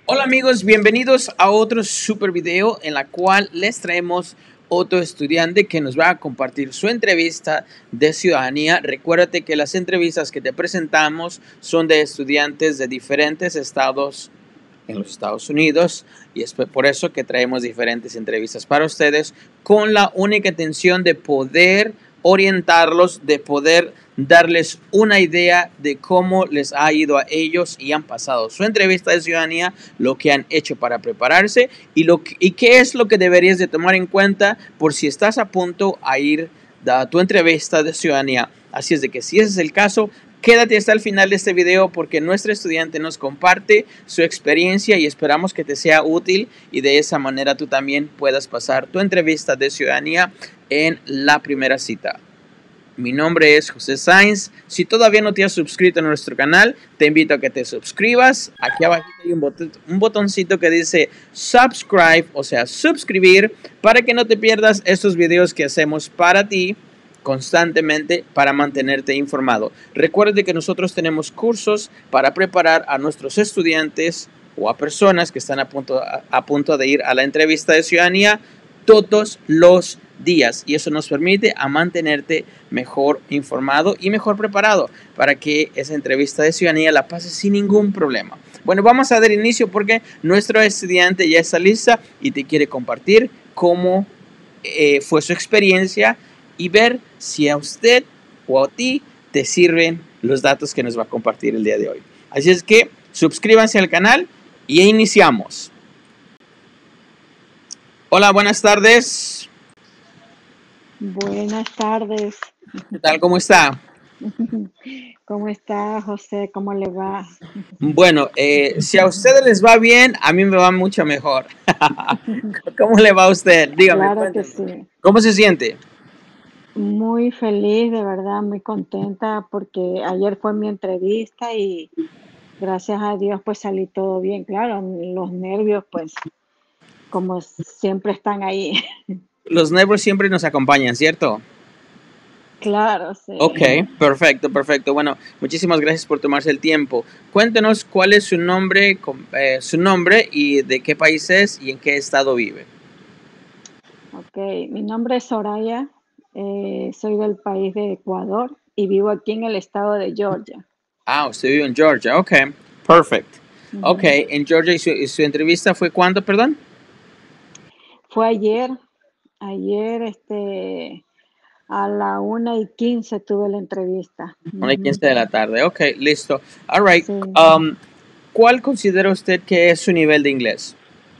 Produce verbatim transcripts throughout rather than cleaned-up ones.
Hola amigos, bienvenidos a otro super video en la cual les traemos otro estudiante que nos va a compartir su entrevista de ciudadanía. Recuérdate que las entrevistas que te presentamos son de estudiantes de diferentes estados en los Estados Unidos y es por eso que traemos diferentes entrevistas para ustedes con la única intención de poder orientarlos, de poder darles una idea de cómo les ha ido a ellos y han pasado su entrevista de ciudadanía, lo que han hecho para prepararse y, lo que, y qué es lo que deberías de tomar en cuenta por si estás a punto a ir a tu entrevista de ciudadanía. Así es de que si ese es el caso, quédate hasta el final de este video porque nuestro estudiante nos comparte su experiencia y esperamos que te sea útil y de esa manera tú también puedas pasar tu entrevista de ciudadanía en la primera cita. Mi nombre es José Sainz. Si todavía no te has suscrito a nuestro canal, te invito a que te suscribas. Aquí abajo hay un, bot un botoncito que dice subscribe, o sea, suscribir, para que no te pierdas estos videos que hacemos para ti constantemente para mantenerte informado. Recuerde que nosotros tenemos cursos para preparar a nuestros estudiantes o a personas que están a punto, a, a punto de ir a la entrevista de ciudadanía todos los días, y eso nos permite a mantenerte mejor informado y mejor preparado para que esa entrevista de ciudadanía la pases sin ningún problema. Bueno, vamos a dar inicio porque nuestro estudiante ya está lista y te quiere compartir cómo eh, fue su experiencia y ver si a usted o a ti te sirven los datos que nos va a compartir el día de hoy. Así es que suscríbanse al canal y iniciamos. Hola, buenas tardes. Buenas tardes. ¿Qué tal? ¿Cómo está? ¿Cómo está, José? ¿Cómo le va? Bueno, eh, si a ustedes les va bien, a mí me va mucho mejor. ¿Cómo le va a usted? Dígame, Claro que cuénteme. sí. ¿Cómo se siente? Muy feliz, de verdad, muy contenta porque ayer fue mi entrevista y gracias a Dios pues salí todo bien. Claro, los nervios pues como siempre están ahí. Los nervios siempre nos acompañan, ¿cierto? Claro, sí. Ok, perfecto, perfecto. Bueno, muchísimas gracias por tomarse el tiempo. Cuéntenos cuál es su nombre, eh, su nombre y de qué país es y en qué estado vive. Ok, mi nombre es Soraya, eh, soy del país de Ecuador y vivo aquí en el estado de Georgia. Ah, usted vive en Georgia. Ok, perfect. Ok, Ujú. en Georgia y su, y su entrevista fue ¿cuándo, perdón? Fue ayer, ayer este, a la una y quince tuve la entrevista. Una y Ujú. quince de la tarde. Ok, listo. All right. Sí. Um, ¿Cuál considera usted que es su nivel de inglés?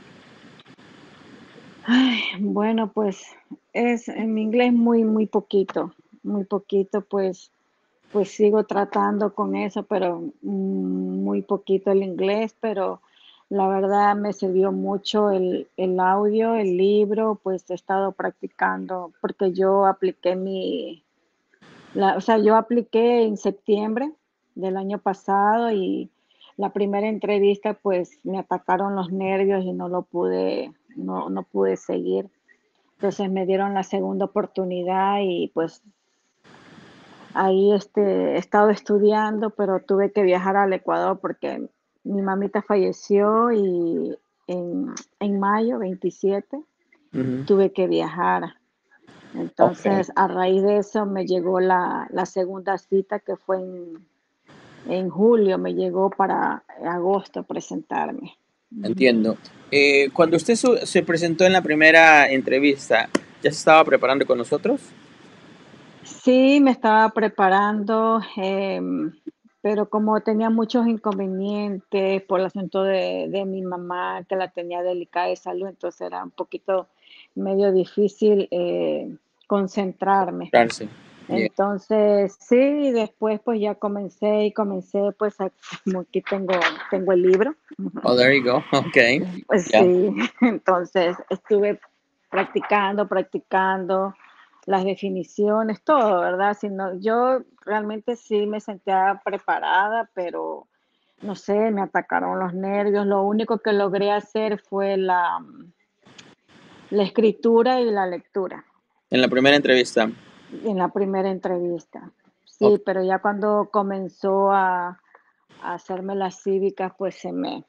Ay, bueno, pues es en mi inglés muy, muy poquito, muy poquito, pues, pues sigo tratando con eso, pero mm, muy poquito el inglés, pero la verdad me sirvió mucho el, el audio, el libro, pues he estado practicando, porque yo apliqué mi, La, o sea, yo apliqué en septiembre del año pasado y la primera entrevista, pues me atacaron los nervios y no lo pude, no, no pude seguir. Entonces me dieron la segunda oportunidad y pues ahí este, he estado estudiando, pero tuve que viajar al Ecuador porque mi mamita falleció y en, en mayo veintisiete Ujú. tuve que viajar. Ok, Entonces, a raíz de eso me llegó la, la segunda cita que fue en, en julio, me llegó para agosto presentarme. Ujú. entiendo. Eh, cuando usted su- se presentó en la primera entrevista, ¿ya se estaba preparando con nosotros? Sí, me estaba preparando, em, pero como tenía muchos inconvenientes por el asunto de, de mi mamá, que la tenía delicada de salud, entonces era un poquito medio difícil eh, concentrarme. Claro, sí. Yeah. Entonces, sí, después pues ya comencé y comencé, pues a- como aquí tengo, tengo el libro. Oh, there you go. Ok. Pues Ya. sí, entonces estuve practicando, practicando las definiciones, todo, ¿verdad? Sino, yo realmente sí me sentía preparada, pero no sé, me atacaron los nervios. Lo único que logré hacer fue la, la escritura y la lectura. En la primera entrevista. En la primera entrevista. Ok. Sí, pero ya cuando comenzó a a hacerme las cívicas, pues se me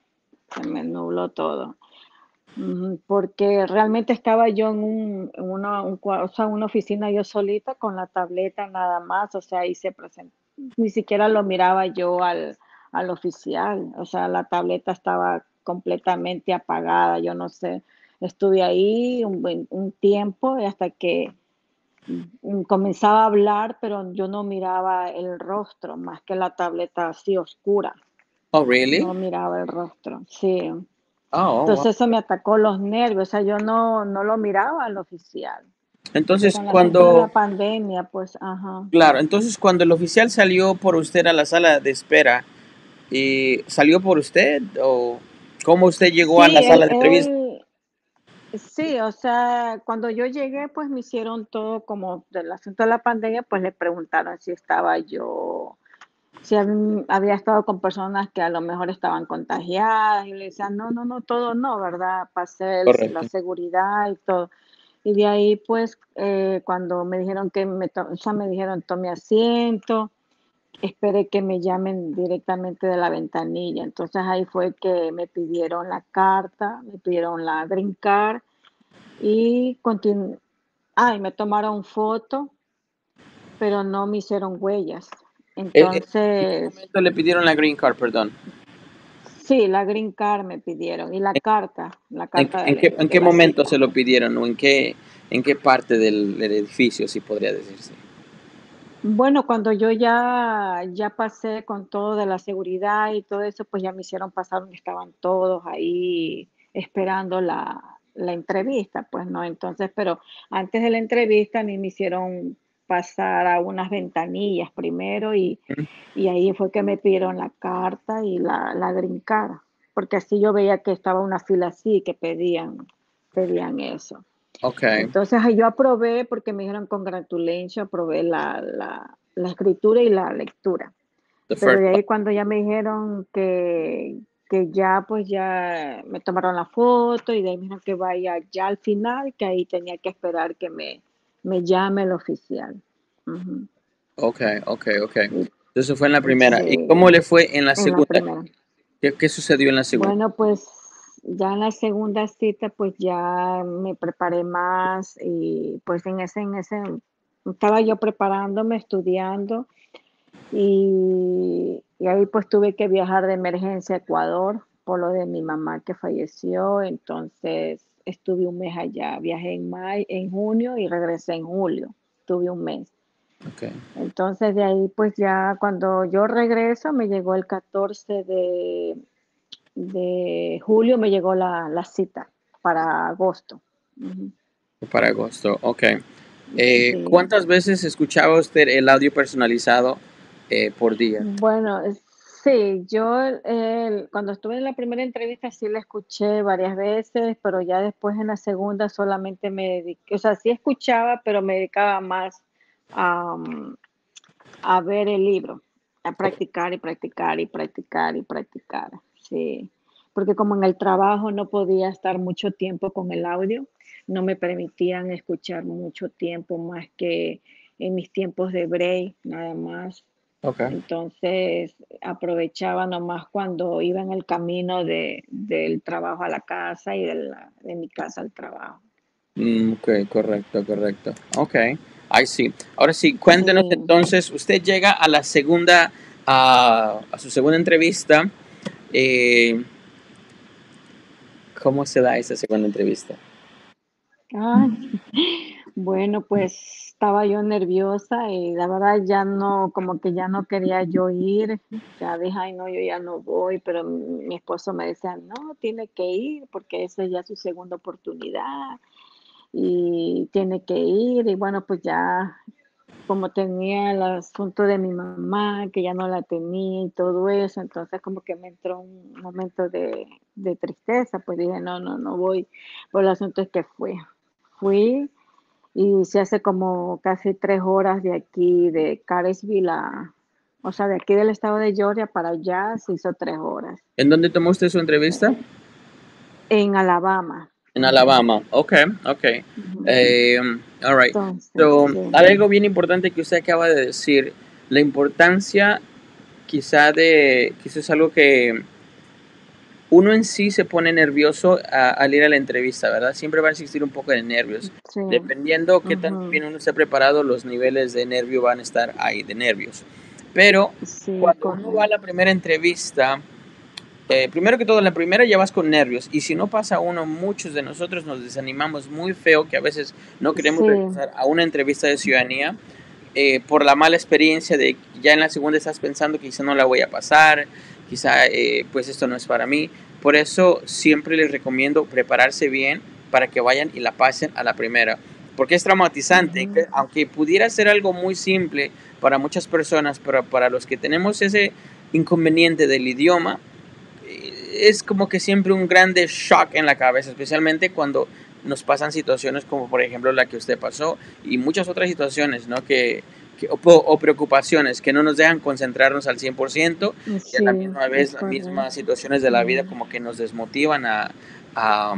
se me nubló todo. Ujú, porque realmente estaba yo en un en una un cua o sea, una oficina yo solita con la tableta nada más, o sea, ahí se presen ni siquiera lo miraba yo al al oficial, o sea, la tableta estaba completamente apagada, yo no sé, estuve ahí un buen un tiempo y hasta que, mm, comenzaba a hablar, pero yo no miraba el rostro, más que la tableta así oscura, Oh, really? no miraba el rostro, sí. Oh, wow. Entonces eso me atacó los nervios, o sea, yo no no lo miraba al oficial, porque Entonces, con el asunto de la cuando, pandemia, pues, ajá. claro, entonces cuando el oficial salió por usted a la sala de espera, ¿y salió por usted o cómo usted llegó a la Sí, él sala de entrevista? él sí, o sea, cuando yo llegué, pues me hicieron todo como del asunto de la pandemia, pues le preguntaron si estaba yo, si habí había estado con personas que a lo mejor estaban contagiadas, y le decía: "No, no, no, todo no", ¿verdad? Pasé el la Correcto. seguridad y todo. Y de ahí, pues, eh, cuando me dijeron que me to o sea, me dijeron: "Tome asiento", esperé que me llamen directamente de la ventanilla. Entonces, ahí fue que me pidieron la carta, me pidieron la green card y continu ah, y me tomaron foto, pero no me hicieron huellas. Eh, eh, ¿En qué Entonces, momento le pidieron la green card, perdón? sí, la green card me pidieron y la carta, la ¿En, carta de en la qué, en de qué la momento cita. se lo pidieron o en qué, en qué parte del, del edificio, si podría decirse? Bueno, cuando yo ya ya pasé con todo de la seguridad y todo eso, pues ya me hicieron pasar donde estaban todos ahí esperando la la entrevista, pues, ¿no? Entonces, pero antes de la entrevista a mí me hicieron pasar a unas ventanillas primero y Ujú. y ahí fue que me pidieron la carta y la la green card, porque así yo veía que estaba una fila así, que pedían pedían eso. Ok, Entonces, ahí yo aprobé porque me dijeron congratulations, aprobé la la la escritura y la lectura. the Pero first de one. ahí cuando ya me dijeron que que ya, pues, ya me tomaron la foto y de ahí me dijeron que vaya ya al final, que ahí tenía que esperar que me me llame el oficial. Ujú. Ok, ok, ok. Y Entonces fue en la primera. ¿Y sí, cómo le fue en la en la segunda? primera. ¿Qué, qué sucedió en la segunda? Bueno, pues, ya en la segunda cita, pues, ya me preparé más y, pues, en ese en ese estaba yo preparándome, estudiando, y y ahí, pues, tuve que viajar de emergencia a Ecuador por lo de mi mamá que falleció, entonces estuve un mes allá, viajé en may en junio y regresé en julio, estuve un mes. Ok. Entonces, de ahí, pues, ya cuando yo regreso, me llegó el catorce de de julio me llegó la la cita para agosto. Ujú. Para agosto, ok. Eh, Sí. ¿cuántas veces escuchaba usted el audio personalizado eh, por día? Bueno, eh, sí, yo, el cuando estuve en la primera entrevista sí la escuché varias veces, pero ya después en la segunda solamente me dediqué, o sea, sí escuchaba, pero me dedicaba más a, mm, a ver el libro, a Ok. practicar y practicar y practicar y practicar, sí. Porque como en el trabajo no podía estar mucho tiempo con el audio, no me permitían escuchar mucho tiempo más que en mis tiempos de break, nada más. Ok. Entonces, aprovechaba nomás cuando iba en el camino de del trabajo a la casa y de la de mi casa al trabajo. Mm, ok, correcto, correcto. Ok, ahí sí. Ahora sí, cuéntenos Sí. entonces, usted llega a la segunda, a, a su segunda entrevista. eh, ¿Cómo se da esa segunda entrevista? Ay, bueno, pues estaba yo nerviosa y la verdad ya no, como que ya no quería yo ir, ya dije, ay no, yo ya no voy, pero mi mi esposo me decía, no, tiene que ir porque esa es ya su segunda oportunidad y tiene que ir y bueno, pues ya como tenía el asunto de mi mamá, que ya no la tenía y todo eso, entonces como que me entró un momento de, de tristeza, pues dije, no, no, no voy, pero el asunto es que fui, fui y se hace como casi tres horas de aquí, de Cartersville a, o sea, de aquí del estado de Georgia para allá se hizo tres horas, ¿En dónde tomó usted su entrevista? en Alabama. En Ujú, Alabama. Ok, ok. ujú. Eh, all right. Entonces, So, sí. hay algo bien importante que usted acaba de decir, la importancia quizá de, quizás es algo que uno en sí se pone nervioso a- al ir a la entrevista, ¿verdad? Siempre va a existir un poco de nervios. Sí, Dependiendo qué tan ujú, bien uno esté preparado, los niveles de nervio van a estar ahí, de nervios. Pero sí, cuando uno va a la correcto. primera entrevista, eh, primero que todo, en la primera ya vas con nervios. Y si no pasa uno, muchos de nosotros nos desanimamos muy feo, que a veces no queremos Sí, regresar a una entrevista de ciudadanía eh, por la mala experiencia de ya en la segunda estás pensando que quizá no la voy a pasar, quizá eh, pues esto no es para mí. Por eso siempre les recomiendo prepararse bien para que vayan y la pasen a la primera. Porque es traumatizante, ujú, aunque pudiera ser algo muy simple para muchas personas, pero para los que tenemos ese inconveniente del idioma, eh, es como que siempre un grande shock en la cabeza, especialmente cuando nos pasan situaciones como por ejemplo la que usted pasó y muchas otras situaciones, ¿no? Que, que o, o, preocupaciones que no nos dejan concentrarnos al cien por ciento y a sí, la misma vez es las mismas correcto. situaciones de la vida Mm, como que nos desmotivan a, a,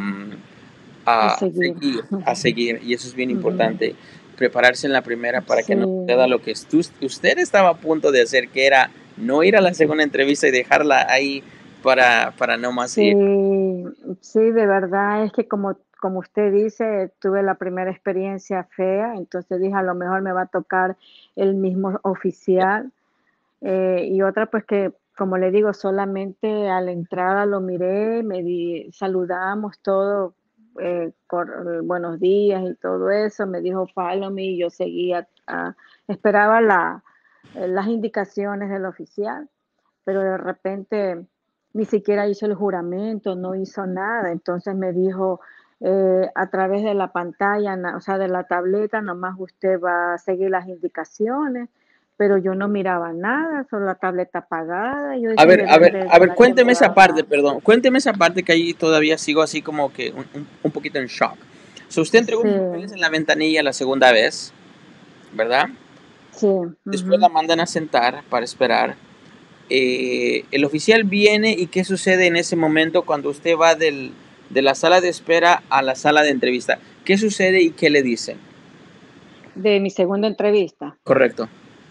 a a seguir. seguir, a seguir y eso es bien Ujú, importante, prepararse en la primera para que sí, no suceda lo que usted estaba a punto de hacer, que era no ir a la segunda entrevista y dejarla ahí para, para no más ir. sí, sí, de verdad es que como como usted dice, tuve la primera experiencia fea, entonces dije: "A lo mejor me va a tocar el mismo oficial". Eh, y otra, pues que, como le digo, solamente a la entrada lo miré, me di saludamos todo, eh, cor buenos días y todo eso, me dijo: "Follow me", y yo seguía, ah, esperaba la eh, las indicaciones del oficial, pero de repente ni siquiera hizo el juramento, no hizo nada. Entonces me dijo, eh, a través de la pantalla, na- o sea, de la tableta, nomás usted va a seguir las indicaciones, pero yo no miraba nada, solo la tableta apagada. Y yo A decía, ver, ¿de a ver, dónde a ver, será que cuénteme me va esa a parte, dar? perdón, cuénteme esa parte que ahí todavía sigo así como que un, un, un poquito en shock. So, usted entregó Sí, sus papeles en la ventanilla la segunda vez, ¿verdad? sí, Después la ujú. mandan a sentar para esperar. Eh, el oficial viene y qué sucede en ese momento cuando usted va del, de la sala de espera a la sala de entrevista. ¿Qué sucede y qué le dicen? De mi segunda entrevista. Correcto.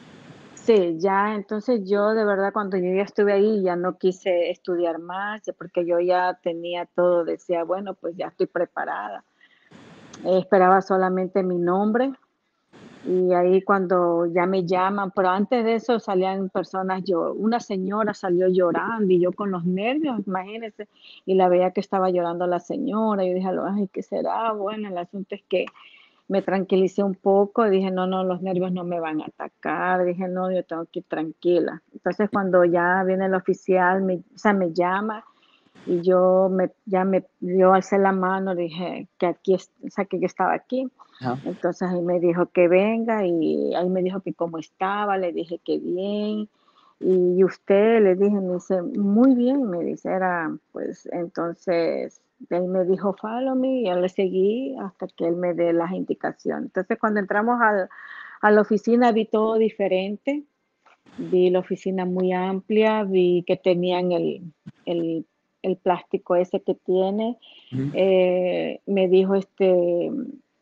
Sí, ya, entonces yo de verdad cuando yo ya estuve ahí ya no quise estudiar más, ya porque yo ya tenía todo, decía, bueno, pues ya estoy preparada. Eh, esperaba solamente mi nombre y ahí cuando ya me llaman, pero antes de eso salían personas, yo, una señora salió llorando y yo con los nervios, imagínense, y la veía que estaba llorando la señora, y yo dije, ay, ¿qué será? Bueno, el asunto es que me tranquilicé un poco, dije: "No, no, los nervios no me van a atacar", dije: "No, yo tengo que ir tranquila". Entonces, cuando ya viene el oficial, me o sea, me llama y yo me ya me yo alcé la mano, dije que aquí es o sea, que yo estaba aquí. Ajá. Entonces, ahí me dijo que venga y ahí me dijo que cómo estaba, le dije que bien. "¿Y usted?", le dije, me dice: "Muy bien", me dice, era, pues, entonces, de ahí me dijo: "Follow me", y yo le seguí hasta que él me dé las indicaciones. Entonces, cuando entramos al a la oficina vi todo diferente, vi la oficina muy amplia, vi que tenían el el el plástico ese que tiene, Ujú. eh, me dijo, este,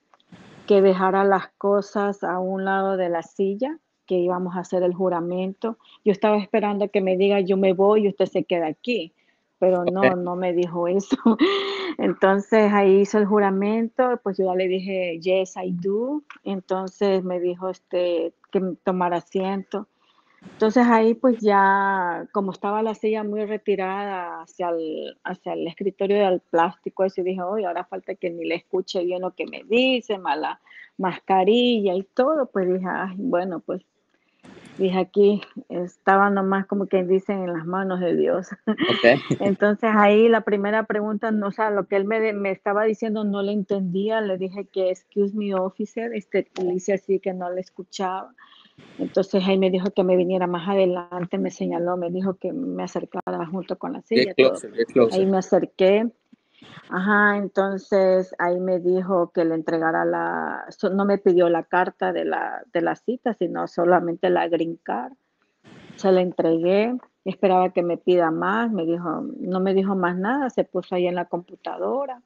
que dejara las cosas a un lado de la silla, que íbamos a hacer el juramento. Yo estaba esperando que me diga: "Yo me voy y usted se queda aquí", pero no, Ok. no me dijo eso. Entonces, ahí hizo el juramento, pues yo ya le dije: "Yes, I do". Entonces me dijo, este, que tomara asiento. Entonces ahí pues ya, como estaba la silla muy retirada hacia el, hacia el escritorio del plástico, ese dije, oye, ahora falta que ni le escuche bien lo que me dice, más la mascarilla y todo, pues dije, ay, bueno, pues dije aquí estaba nomás como quien dicen en las manos de Dios. Ok. Entonces ahí la primera pregunta, no, o sea, lo que él me, de- me estaba diciendo no le entendía, le dije que excuse me officer, este, le hice así que no le escuchaba. Entonces ahí me dijo que me viniera más adelante, me señaló, me dijo que me acercara junto con la Get silla, todo. closer, get Ahí closer. me acerqué, ajá, entonces ahí me dijo que le entregara la, so- no me pidió la carta de la, de la cita, sino solamente la green card. Se la entregué, esperaba que me pida más, me dijo, no me dijo más nada, se puso ahí en la computadora.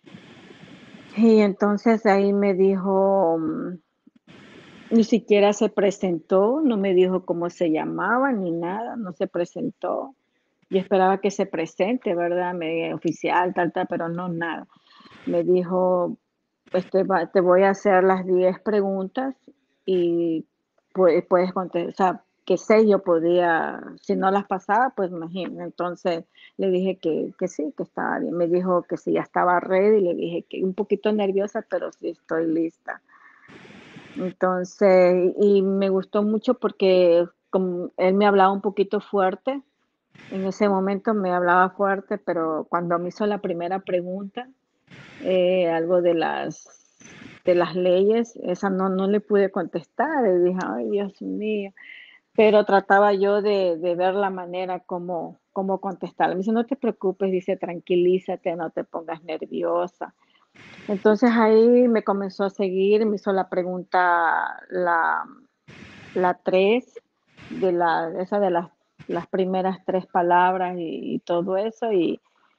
Y entonces ahí me dijo, mm, ni siquiera se presentó, no me dijo cómo se llamaba ni nada, no se presentó. yo esperaba que se presente, ¿verdad? Me oficial, tal, tal, pero no, nada. Me dijo, pues te, va- te voy a hacer las diez preguntas y pue- puedes contestar, o sea, que sé yo podía, si no las pasaba, pues imagínate. Entonces le dije que, que sí, que estaba bien. Me dijo que sí, ya estaba ready, le dije que un poquito nerviosa, pero sí estoy lista. Entonces, y me gustó mucho porque como él me hablaba un poquito fuerte, en ese momento me hablaba fuerte, pero cuando me hizo la primera pregunta, eh, algo de las de las leyes, esa no no le pude contestar, y dije: "Ay, Dios mío", pero trataba yo de de ver la manera como cómo contestarle. Me dice: "No te preocupes", dice: "Tranquilízate, no te pongas nerviosa". Entonces, ahí me comenzó a seguir, me hizo la pregunta, la la tres de la esa de las las primeras tres palabras y y todo eso, y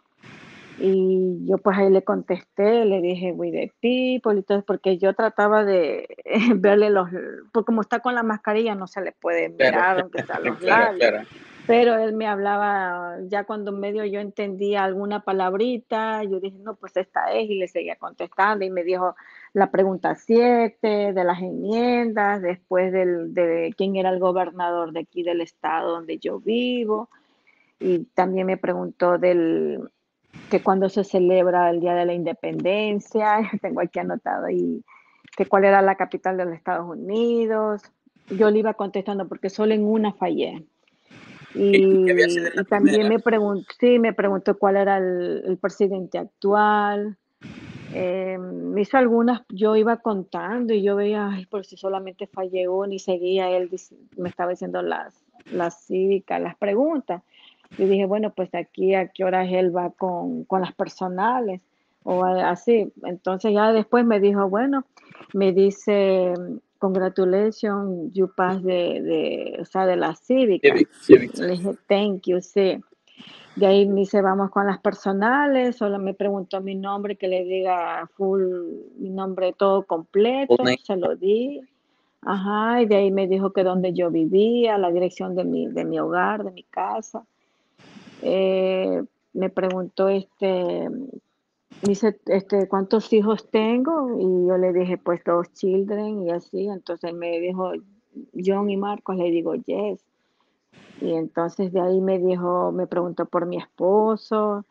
y yo, pues, ahí le contesté, le dije: "We the people", y todo, porque yo trataba de verle los pues, como está con la mascarilla, no se le puede Claro, mirar, aunque sea los claro, labios. claro. Pero él me hablaba, ya cuando medio yo entendía alguna palabrita, yo dije: "No, pues esta es", y le seguía contestando, y me dijo la pregunta siete de las enmiendas, después del de quién era el gobernador de aquí del estado donde yo vivo, y también me preguntó del que cuándo se celebra el Día de la Independencia, tengo aquí anotado ahí, que cuál era la capital de los Estados Unidos. Yo le iba contestando porque solo en una fallé. ¿Y y qué había sido Y, en la y también primera? me preguntó, sí, me preguntó cuál era el, el presidente actual. Eh, me hizo algunas, yo iba contando y yo veía, ay, por si solamente fallé una y seguía él, dic- me estaba diciendo las, las cívicas, las preguntas. Yo dije, bueno, pues de aquí a qué horas él va con, con las personales o a- así. Entonces ya después me dijo, bueno, me dice, congratulations, you pass de, de, o sea, de la cívica. Civic Civic Le Test. dije, thank you, sí. De ahí me dice, vamos con las personales, solo me preguntó mi nombre, que le diga full, mi nombre todo Full completo, name. se lo di. Ajá, y de ahí me dijo que dónde yo vivía, la dirección de mi, de mi hogar, de mi casa. Eh, Me preguntó, este, me dice, este, ¿cuántos hijos tengo? Y yo le dije, pues dos children y así. Entonces me dijo, John y Marcos, le digo, yes. Y entonces de ahí me dijo, me preguntó por mi esposo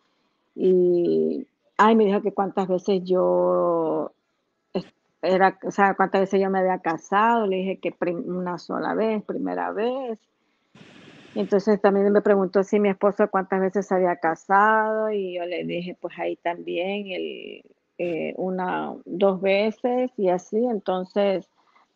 y, ay, me dijo que cuántas veces yo es- era, o sea, cuántas veces yo me había casado. Le dije que prim- una sola vez, primera vez. Entonces también me preguntó si mi esposo cuántas veces se había casado y yo le dije, pues ahí también, el, eh, una, dos veces y así. Entonces,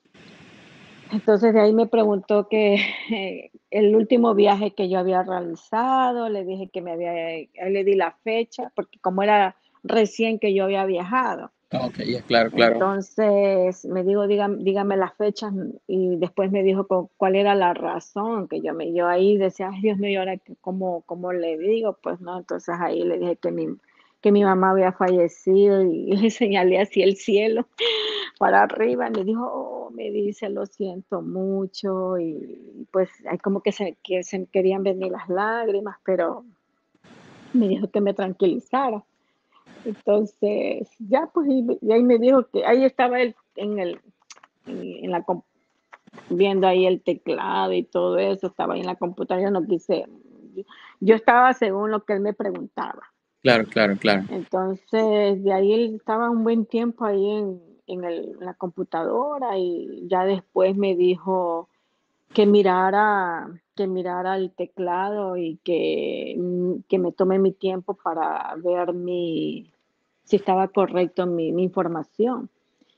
entonces de ahí me preguntó que el último viaje que yo había realizado, le dije que me había, ahí le di la fecha, porque como era recién que yo había viajado. Ah, okey, ya, claro, claro. Entonces me dijo, dígame, dígame las fechas y después me dijo cu- cuál era la razón que yo me, yo ahí decía, ay Dios mío, ¿y ahora qué- cómo, cómo le digo? Pues no, entonces ahí le dije que mi, que mi mamá había fallecido y le señalé así el cielo para arriba, me dijo, oh, me dice, lo siento mucho, y pues hay como que se, que se me querían venir las lágrimas, pero me dijo que me tranquilizara. Entonces, ya pues, y, y ahí me dijo que ahí estaba él en el, en, en la, com- viendo ahí el teclado y todo eso, estaba ahí en la computadora, yo no quise, yo estaba según lo que él me preguntaba. Claro, claro, claro. Entonces, de ahí él estaba un buen tiempo ahí en, en el- en la computadora y ya después me dijo que mirara, que mirara el teclado y que, mm, que me tome mi tiempo para ver mi, si estaba correcto mi, mi información.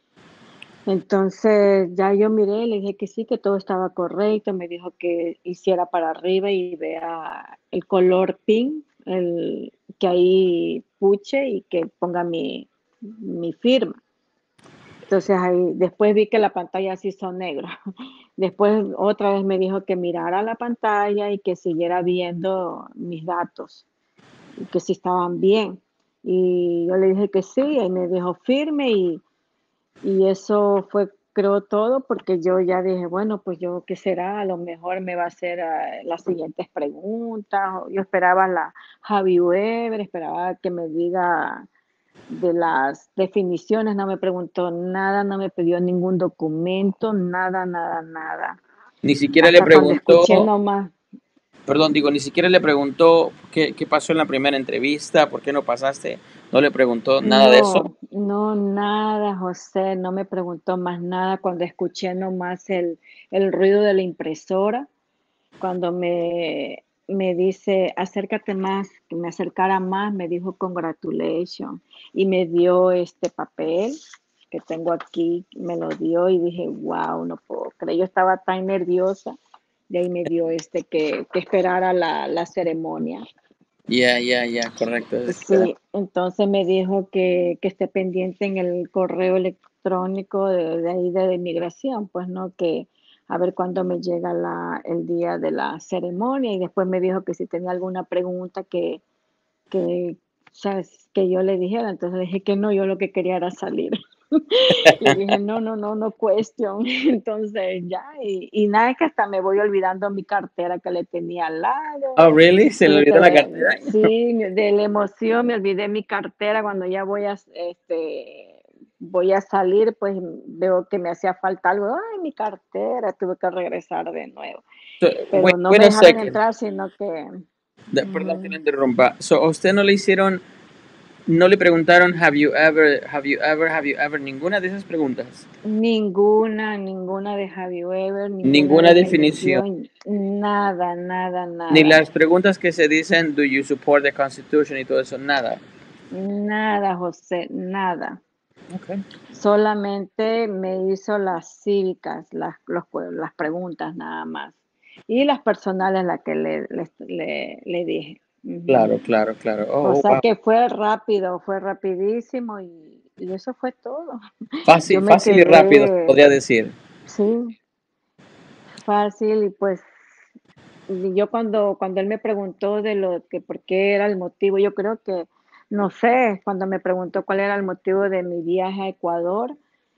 Entonces ya yo miré, le dije que sí, que todo estaba correcto, me dijo que hiciera para arriba y vea el color pink, el que ahí puche y que ponga mi, mi firma. Entonces ahí después vi que la pantalla se hizo negra. Después otra vez me dijo que mirara la pantalla y que siguiera viendo mis datos y que si estaban bien. Y yo le dije que sí, y me dijo firme y y eso fue creo todo porque yo ya dije, bueno, pues yo, ¿qué será? A lo mejor me va a hacer ah, las siguientes preguntas. o Yo esperaba la Javi Weber, esperaba que me diga de las definiciones, no me preguntó nada, no me pidió ningún documento, nada, nada, nada. Ni siquiera le Hasta cuando escuché preguntó, nomás, perdón, digo, ni siquiera le preguntó qué, qué pasó en la primera entrevista, por qué no pasaste. No le preguntó nada de eso. no, no, nada, José, no me preguntó más nada cuando escuché nomás el, el ruido de la impresora, cuando me, me dice, acércate más, que me acercara más, me dijo congratulations y me dio este papel que tengo aquí, me lo dio y dije, wow, no puedo creer, yo estaba tan nerviosa, de ahí me dio este que, que esperara la, la ceremonia. Ya, ya, ya, correcto. Es que, Sí, entonces me dijo que, que esté pendiente en el correo electrónico de, de ahí de inmigración, pues no, que a ver cuándo me llega la, el día de la ceremonia y después me dijo que si tenía alguna pregunta que, que, sabes, que yo le dijera, entonces le dije que no, yo lo que quería era salir. Le dije, no, no, no, no question. Entonces ya, y, y nada, que hasta me voy olvidando mi cartera que le tenía al lado. oh, really? ¿Se le Tuve olvidó la que, cartera? sí, de la emoción me olvidé mi cartera cuando ya voy a, este, voy a salir, pues veo que me hacía falta algo. Ay, mi cartera, tuve que regresar de nuevo. So, wait, Pero no wait me a dejaron second. entrar, sino que De- perdón que le ujú, interrumpa. So, ¿a usted no le hicieron, no le preguntaron, have you ever, have you ever, have you ever, ninguna de esas preguntas? ninguna, ninguna de Javi Weber, ninguna Ninguna definición. definición, nada, nada, Ni nada, las preguntas que se dicen, do you support the Constitution y todo eso, nada. nada, José, nada. Okay. Solamente me hizo las cívicas, las, los pue- las preguntas nada más. Y las personales las que le, le, le- le dije. Ujú. Claro, claro, claro. O Oh, oh, sea wow. que fue rápido, fue rapidísimo y, y eso fue todo. Yo Fácil, me fácil y rápido, se quedé, podría decir. sí, fácil y pues y yo cuando, cuando él me preguntó de lo que por qué era el motivo, yo creo que, no sé, cuando me preguntó cuál era el motivo de mi viaje a Ecuador,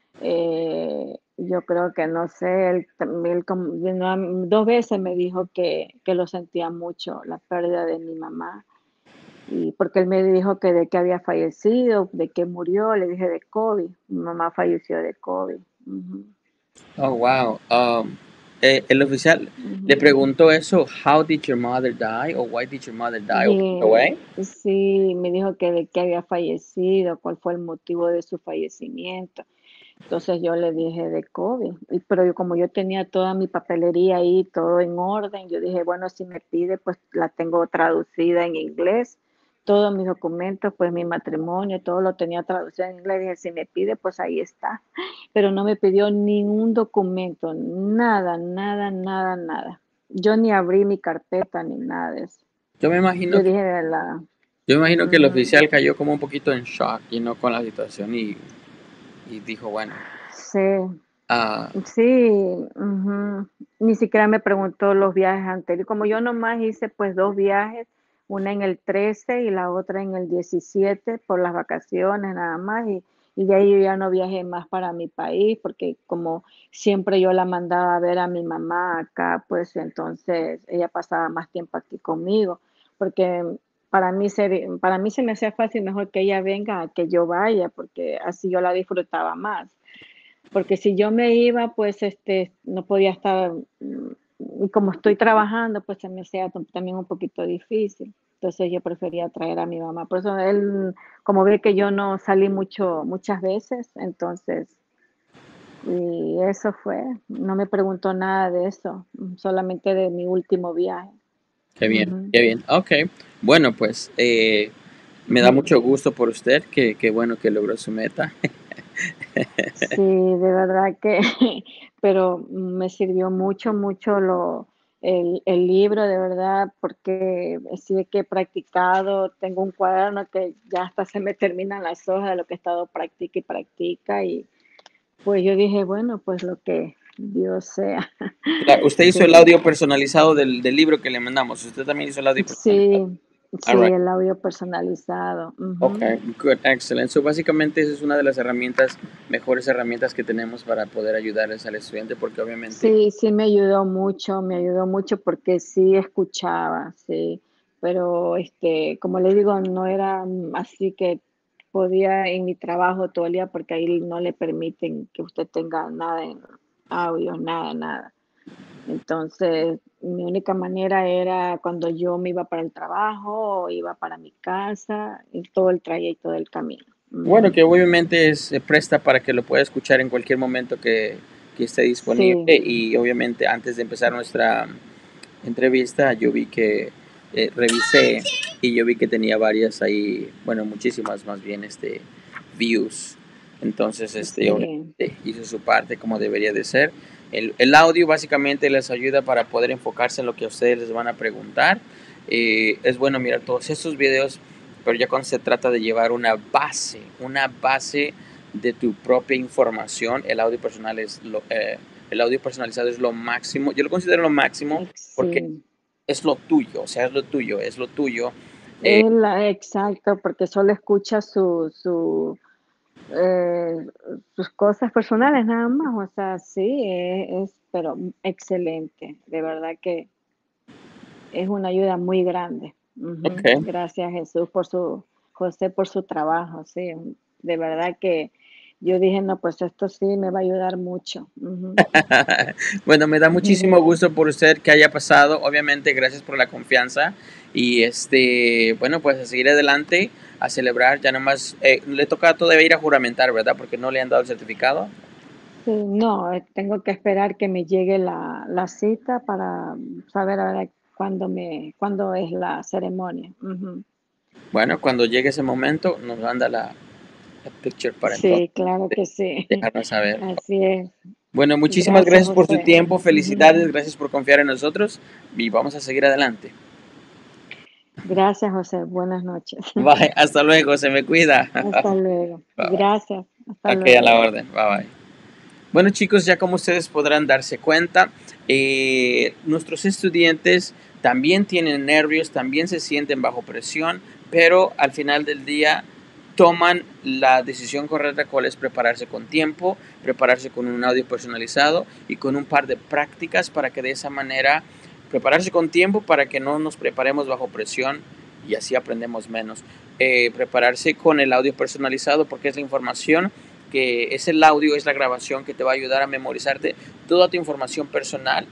eh, yo creo que no sé, él, tam- él como- de nuevo- dos veces me dijo que, que lo sentía mucho, la pérdida de mi mamá, y porque él me dijo que de que había fallecido, de que murió, le dije de COVID, mi mamá falleció de COVID. Ujú, Oh, wow. Um, eh, el oficial le ujú. preguntó eso, how did your mother die? O why did your mother die or pass Y away? sí, me dijo que de qué había fallecido, cuál fue el motivo de su fallecimiento. Entonces yo le dije de COVID, y, pero yo, como yo tenía toda mi papelería ahí, todo en orden, yo dije, bueno, si me pide, pues la tengo traducida en inglés, todos mis documentos, pues mi matrimonio, todo lo tenía traducido en inglés, dije, si me pide, pues ahí está. Pero no me pidió ningún documento, nada, nada, nada, nada. Yo ni abrí mi carpeta ni nada de eso. Yo me imagino Yo que, dije de la, yo me imagino que el ujú, oficial cayó como un poquito en shock, y no con la situación y, y dijo, bueno, sí, ah, sí, ujú. Ni siquiera me preguntó los viajes anteriores. Como yo nomás hice pues dos viajes, una en el trece y la otra en el diecisiete por las vacaciones nada más. Y, y de ahí yo ya no viajé más para mi país porque como siempre yo la mandaba a ver a mi mamá acá, pues entonces ella pasaba más tiempo aquí conmigo. Porque para mí, se, para mí se me hacía fácil mejor que ella venga a que yo vaya porque así yo la disfrutaba más. Porque si yo me iba, pues, este, no podía estar, mm, y como estoy trabajando, pues se me hacía tam- también un poquito difícil. Entonces yo prefería traer a mi mamá. Por eso él, como ve que yo no salí mucho, muchas veces, entonces, y eso fue, no me preguntó nada de eso, mm, solamente de mi último viaje. qué bien, Ujú. qué bien. Ok, bueno, pues eh, me da mucho gusto por usted, que, que bueno que logró su meta. Sí, de verdad que, pero me sirvió mucho, mucho lo, el, el libro, de verdad, porque sí que he practicado, tengo un cuaderno que ya hasta se me terminan las hojas de lo que he estado practica y practica, y pues yo dije, bueno, pues lo que Dios sea. Claro, usted hizo el Sí, audio personalizado del, del libro que le mandamos. Usted también hizo el audio sí, personalizado. All Sí, right. el audio personalizado. Ujú. Okay, good, excellent. So, básicamente, esa es una de las herramientas, mejores herramientas que tenemos para poder ayudarles al estudiante, porque obviamente Sí, sí me ayudó mucho, me ayudó mucho porque sí escuchaba, sí, pero, este, como le digo, no era, mm, así que podía en mi trabajo todo el día, porque ahí no le permiten que usted tenga nada en audio, nada, nada. Entonces, mi única manera era cuando yo me iba para el trabajo, o iba para mi casa, y todo el trayecto del camino. bueno, Ujú. que obviamente se presta para que lo pueda escuchar en cualquier momento que, que esté disponible Sí, y obviamente antes de empezar nuestra entrevista yo vi que eh, revisé y yo vi que tenía varias ahí, bueno, muchísimas más bien este views. Entonces, este sí, obviamente hizo su parte como debería de ser. El, el audio básicamente les ayuda para poder enfocarse en lo que a ustedes les van a preguntar. Eh, es bueno mirar todos estos videos, pero ya cuando se trata de llevar una base, una base de tu propia información, el audio personal es lo, eh, el audio personalizado es lo máximo. Yo lo considero lo máximo ex porque sí. es lo tuyo, o sea, es lo tuyo, es lo tuyo. Eh, Es la exacto, porque solo escucha su su, eh, sus cosas personales nada más, o sea, sí, e es, pero excelente, de verdad que es una ayuda muy grande. Ujú. ok. Gracias, Jesús, por su José, por su trabajo, sí, de verdad que yo dije: "No, pues esto sí me va a ayudar mucho". Ujú. Bueno, me da muchísimo Ujú. gusto por usted que haya pasado. Obviamente, gracias por la confianza. Y este, bueno, pues a seguir adelante, a celebrar. Ya nomás, eh, le toca todavía ir a juramentar, ¿verdad? Porque no le han dado el certificado. Sí, no, eh, tengo que esperar que me llegue la la cita para saber a ver cuándo me cuándo es la ceremonia. Ujú. Bueno, cuando llegue ese momento, nos manda la, la picture para entonces Sí, claro que sí. dejarnos saber. Así es. Bueno, muchísimas Gracias, gracias por su José. tiempo, Ujú. felicidades, gracias por confiar en nosotros y vamos a seguir adelante. Gracias, José. Buenas noches. Bye, hasta luego, se me cuida. Hasta luego. Bye bye. Gracias. Hasta Ok, a la luego. orden, bye bye. Bueno chicos, ya como ustedes podrán darse cuenta, eh, nuestros estudiantes también tienen nervios, también se sienten bajo presión, pero al final del día toman la decisión correcta, cuál es prepararse con tiempo, prepararse con un audio personalizado y con un par de prácticas para que de esa manera, prepararse con tiempo para que no nos preparemos bajo presión y así aprendemos menos. Eh, prepararse con el audio personalizado porque es la información que es el audio, es la grabación que te va a ayudar a memorizarte toda tu información personal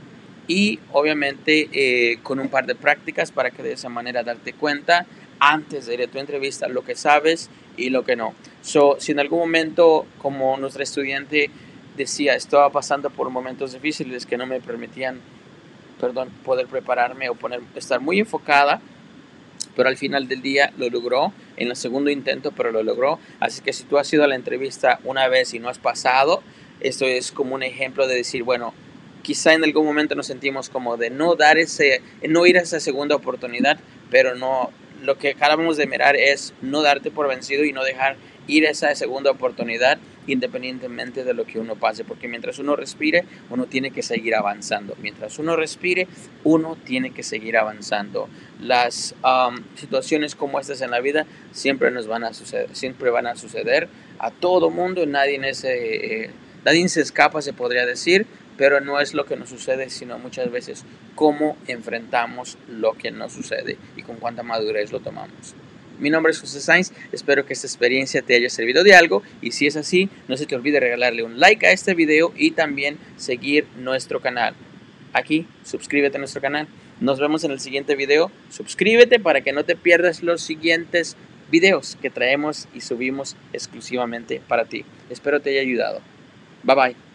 y obviamente eh, con un par de prácticas para que de esa manera darte cuenta antes de ir a tu entrevista lo que sabes y lo que no. So, si en algún momento, como nuestra estudiante decía, estaba pasando por momentos difíciles que no me permitían, perdón, poder prepararme o poner, estar muy enfocada, pero al final del día lo logró en el segundo intento, pero lo logró. Así que si tú has ido a la entrevista una vez y no has pasado, esto es como un ejemplo de decir, bueno, quizá en algún momento nos sentimos como de no dar ese, no ir a esa segunda oportunidad, pero no, lo que acabamos de mirar es no darte por vencido y no dejar ir a esa segunda oportunidad independientemente de lo que uno pase, porque mientras uno respire, uno tiene que seguir avanzando. Mientras uno respire, uno tiene que seguir avanzando. Las um, situaciones como estas en la vida siempre nos van a suceder, siempre van a suceder a todo mundo, nadie, en ese, eh, nadie se escapa, se podría decir, pero no es lo que nos sucede, sino muchas veces cómo enfrentamos lo que nos sucede y con cuánta madurez lo tomamos. Mi nombre es José Sainz, espero que esta experiencia te haya servido de algo y si es así, no se te olvide regalarle un like a este video y también seguir nuestro canal. Aquí, suscríbete a nuestro canal. Nos vemos en el siguiente video. Suscríbete para que no te pierdas los siguientes videos que traemos y subimos exclusivamente para ti. Espero te haya ayudado. Bye bye.